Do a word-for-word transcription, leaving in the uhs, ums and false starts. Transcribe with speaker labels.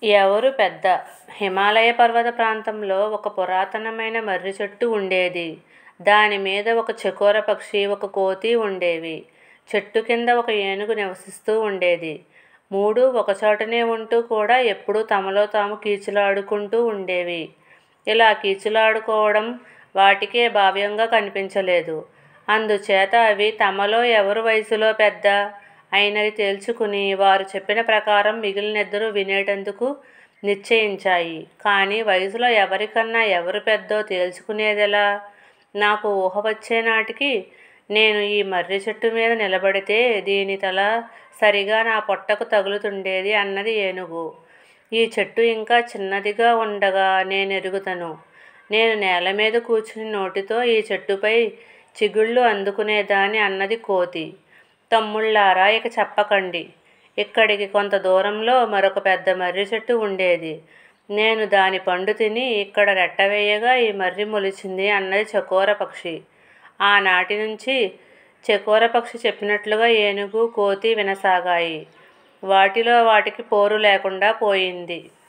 Speaker 1: ఎవరు పెద్ద? హిమాలయ పర్వత ప్రాంతంలో ఒక పురాతనమైన మర్రి చెట్టు ఉండేది. దాని మీద ఒక చకోర పక్షి, ఒక కోతి ఉండేవి. చెట్టు కింద ఒక ఏనుగు నివసిస్తూ ఉండేది. మూడు ఒకచోటనే ఉంటూ కూడా ఎప్పుడూ తమలో తాము కీచులాడుకుంటూ ఉండేవి. ఇలా కీచులాడుకోవడం వాటికే భావ్యంగా కనిపించలేదు. అందుచేత అవి తమలో ఎవరు వయసులో పెద్ద అయినది తేల్చుకుని వారు చెప్పిన ప్రకారం మిగిలినిద్దరూ వినేటందుకు నిశ్చయించాయి. కానీ వయసులో ఎవరికన్నా ఎవరు పెద్దో తేల్చుకునేదెలా? నాకు ఊహ వచ్చే నాటికి నేను ఈ మర్రి చెట్టు మీద నిలబడితే దీని తల సరిగా నా పొట్టకు తగులుతుండేది అన్నది ఏనుగు. ఈ చెట్టు ఇంకా చిన్నదిగా ఉండగా నేనెరుగుతను. నేను నేల మీద కూర్చుని నోటితో ఈ చెట్టుపై చిగుళ్ళు అందుకునేదాన్ని అన్నది కోతి. తమ్ముళ్ళారా, ఇక చెప్పకండి. ఇక్కడికి కొంత దూరంలో మరొక పెద్ద మర్రి చెట్టు ఉండేది. నేను దాని పండు తిని ఇక్కడ రెట్టవేయగా ఈ మర్రి మొలిచింది అన్నది చకోర పక్షి. ఆనాటి నుంచి చకోర పక్షి చెప్పినట్లుగా ఏనుగు, కోతి వినసాగాయి. వాటిలో వాటికి పోరు లేకుండా పోయింది.